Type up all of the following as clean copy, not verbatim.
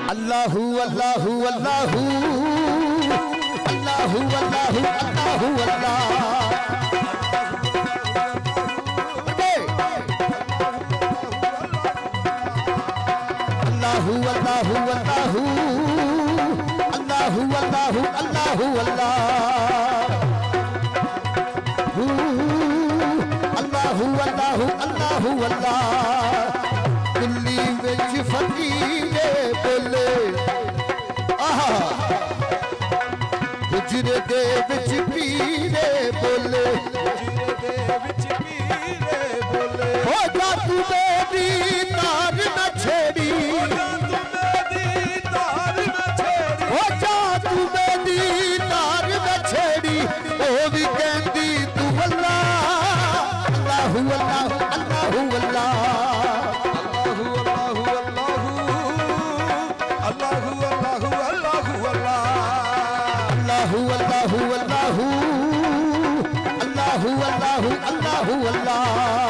अल्लाहु अल्लाहु अल्लाहु अल्लाहु अल्लाहु अल्लाहु अल्लाह अल्लाहु अल्लाहु अल्लाहु अल्लाहु अल्लाहु अल्लाहु अल्लाह अल्लाहु अल्लाहु अल्लाहु अल्लाह दिल्ली विच फकीरे बोले आहा गुजरे दे विच पीरे बोले हो जा तू मेरी तार न छेड़ी हो जा तू मेरी तार न छेड़ी ओ भी कहती तू अल्लाह अल्लाहु अल्लाहु अल्लाहु अल्लाह अल्लाहु अल्लाहु अल्लाहु अल्लाहु अल्लाहु अल्लाहु अल्लाह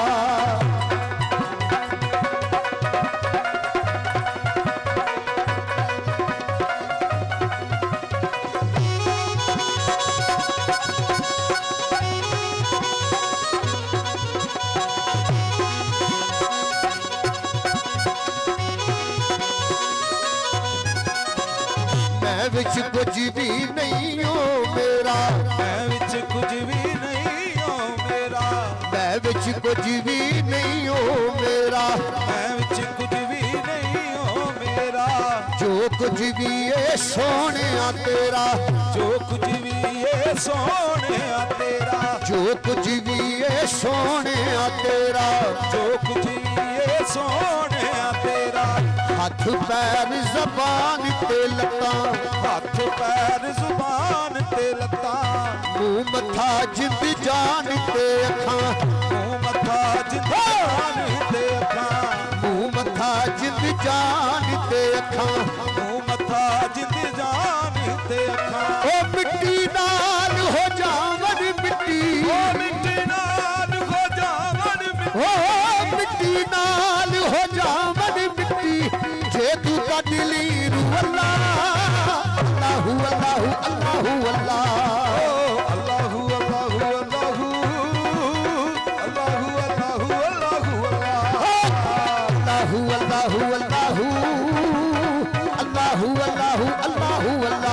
विच कुछ भी नहीं हो मेरा मैं विच कुछ भी नहीं हो मेरा मैं विच कुछ भी नहीं हो मेरा मैं विच कुछ भी नहीं हो मेरा जो कुछ भी है सोने तेरा जो कुछ भी है सोने तेरा जो कुछ भी है सोने तेरा जो कुछ भी है सोने तेरा हाथ पैर ज़बान ते लत्ता हाथ पैर ज़ुबान ते लत्ता मुँह मथा जिंद जान ते अखां मुँह मथा जिंद जान ते अखां मुँह मथा जिंद जान ते अखां मुँह मथा जिंद जान ते अखां ओ मिट्टी नाल हो जावन मिट्टी ओ मिट्टी नाल हो जावन मिट्टी ओ मिट्टी नाल हो जावन मिट्टी जे तू का दिली रू अल्लाह अल्लाहु अल्लाहु अल्लाहु अल्लाह अल्लाहु अल्लाहु अल्लाहु अल्लाहु अल्लाहु अल्लाहु अल्लाहु अल्लाहु अल्लाहु अल्लाहु अल्लाहु अल्लाहु अल्लाह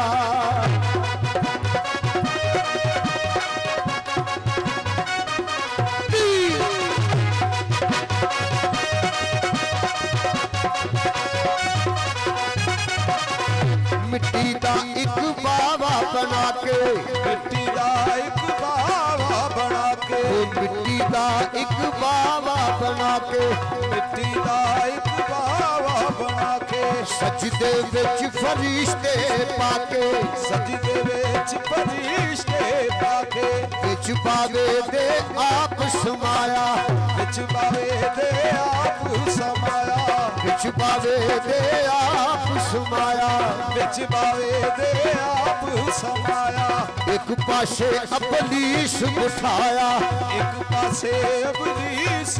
मिट्टी का एक बावा बना के मिट्टी का एक बावा बना के मिट्टी का एक बावा बना के मिट्टी का एक बावा बना के सजदे विच फरिश्ते पाके सजदे विच फरिश्ते पाके विच पावे दे आप समाया विच पावे दे आप समाया विच पावे दे आप समाया विच पावे दे आप समाया एक पासे अबलीस उठाया एक पासे अबलीस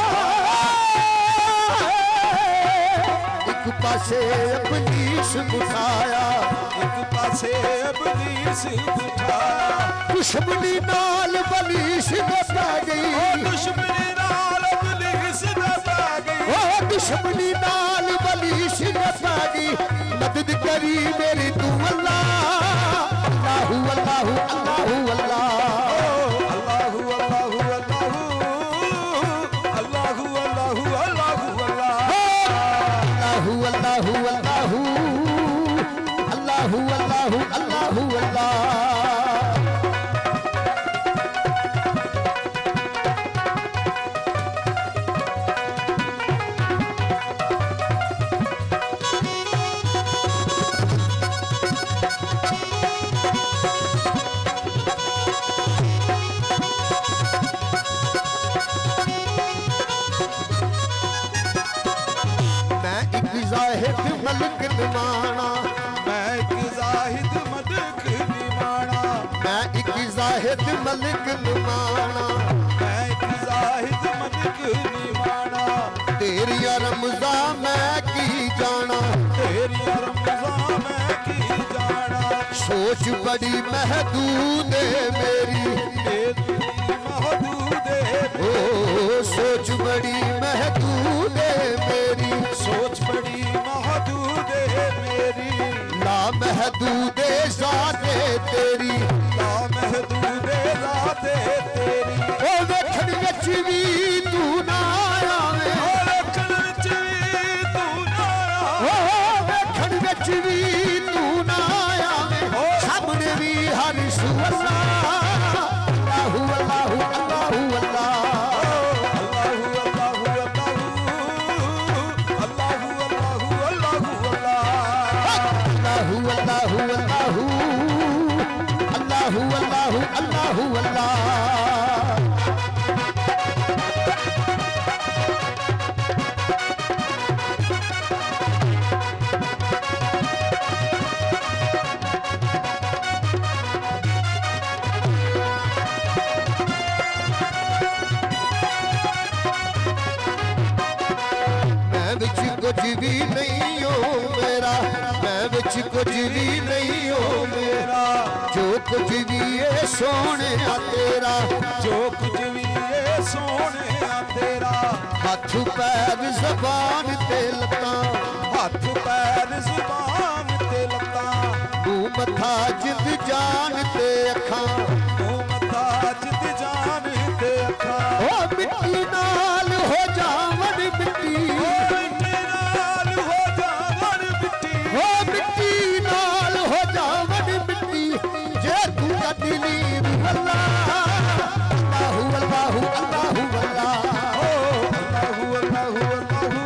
एक पासे अबलीस उठाया एक पासे अबलीस उठाया दुश्मनी नाल बलीस दबा गई दुश्मनी नाल बलीस दबा गई दुश्मनी नाल बलीस दबा गई मदद करी मेरी तू अल्लाह अल्लाहु अल्लाहु अल्लाहु अल्लाह अल्लाहु अल्लाहु अल्लाहु अल्लाहु अल्लाहु अल्लाहु अल्लाहु अल्लाहु अल्लाहु अल्लाहु अल्लाहु अल्लाहु अल्लाह जाहिद मलिक निमाना मैं एक जाहिद मलिक निमाना मैं एक जाहिद मलिक निमाना मैं एक जाहिद मलिक निमाना तेरी रमज़ा मैं की जाना तेरी सोच बड़ी महदूद है मेरी, ओ सोच बड़ी महदूद है मेरी, सोच बड़ी महदूद है मेरी, ला महदूद ज़ाते तेरी, ला महदूद ज़ाते तेरी। ओ वेखण विच भी तू ना आवे, ओ वेखण विच भी तू ना आवे, ओ वेखण विच भी तू ना आवे, सामने भी हर सुअल्ला अल्लाहु अल्लाहु अल्लाहु अल्लाह अल्लाहु अल्लाह। मैं विच कुछ भी नहीं हो मेरा, मैं विच कुछ भी नहीं हो मेरा, जो कुछ भी है सोने तेरा, जो कुछ भी है सोने तेरा, हाथ पैर ज़बान ते लत्तां, हाथ पैर ज़ुबान ते लत्तां, मुंह मथा जिंद जान ते अखां, मुंह मथा जिंद जान ते अखां, ओ मिट्टी नाल हो जावन मिट्टी, ओ मिट्टी नाल हो जावन मिट्टी, ओ मिट्टी नाल हो जावन मिट्टी, जे तू कदली अल्लाह अल्लाहु अल्लाहु अल्लाहु अल्लाह, ओ अल्लाहु अल्लाहु अल्लाहु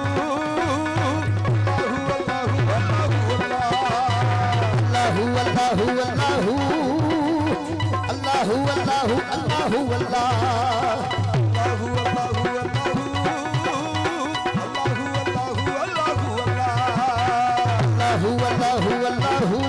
अल्लाहु अल्लाहु अल्लाहु अल्लाहु अल्लाहु अल्लाहु अल्लाहु अल्लाहु अल्लाह। अल्लाहु अल्लाहु